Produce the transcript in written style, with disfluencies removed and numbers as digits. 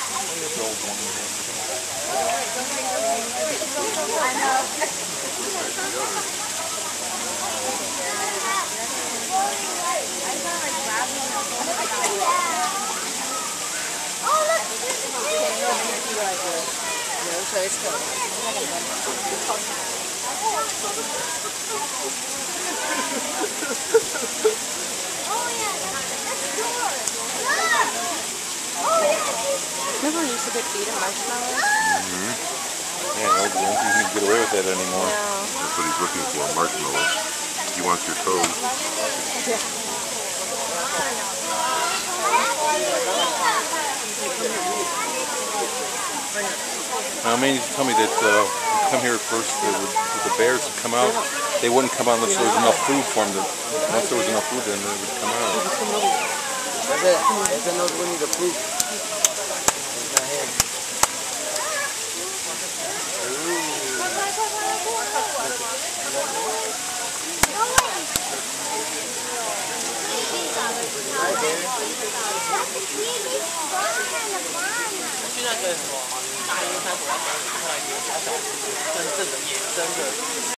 So it's good. Remember we used to get feed and marshmallows? Yeah, no, you can't get away with that anymore. No. That's what he's looking for, marshmallows. He wants your toes. I mean, you tell me that you come here first with the bears to come out. They wouldn't come out unless there was enough food for them. Once there was enough food, then they would come out. Ese no we need the proof. It's not 去那个什么大英山国家公园看到一个小小的真正的野生的